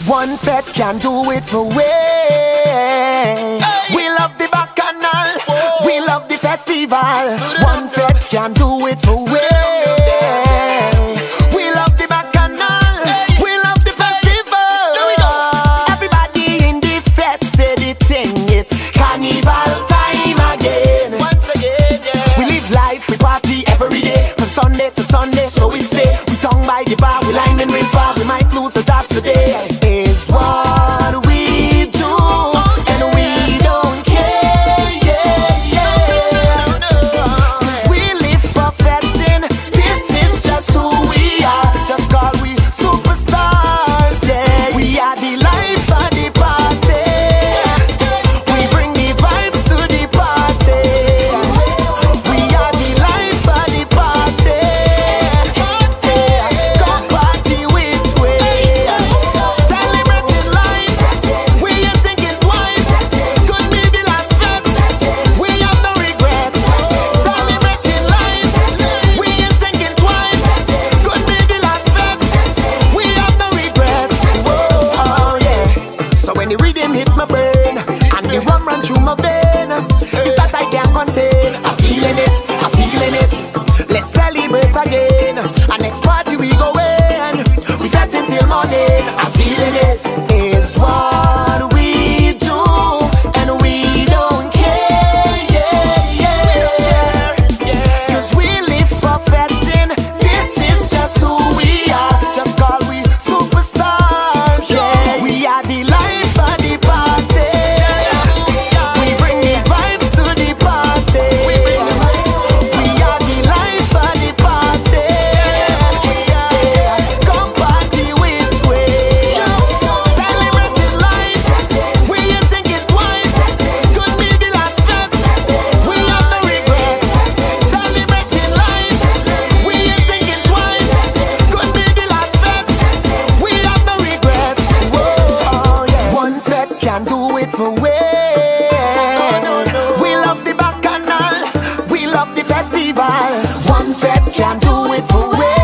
One fete can do it for we. Hey. We love the bacchanal. Whoa. We love the festival. One fete can do it for we. We love the bacchanal. Hey. We love the festival. There we go. Everybody in the fete say the thing. It's Carnival time again. Once again, yeah. We live life, we party every day, from Sunday to Sunday, so we say. We tongue by the bar, we line and river. We might lose our jobs today. Is what we do, and we don't care, yeah, yeah. 'Cause we live for fetting. This is just who we are. Just call we superstars, yeah. We are the life of the party. We bring the vibes to the party. We are the life of the party. Come party with we. Celebrating life. We ain't thinking twice. Could be the last fete. We have no regrets. Celebrating life. We ain't thinking twice. Could be the last fete. We have no regrets. Whoa, oh yeah. So when the rhythm hit my brain and the rum run through my vein, it's that I can't contain. I'm feeling it, I'm feeling it. Let's celebrate again. Our next party we go in. We fete until morning. I'm feeling it. Is what we do, and we don't care, yeah, yeah. 'Cause we live for fetting. This is just who we are. Just call we superstars, yeah. We are the life of the party. We bring the vibes to the party. We are the life of the party. Come party with we. Celebrating life. We ain't thinking twice. Could be the last fete. We have no regrets. Celebrating life. We ain't thinking twice. Could be the last fete. We have no regrets. Whoa, oh yeah. One fete can do it for we. We love the bacchanal. We love the festival. One fete can do it for we.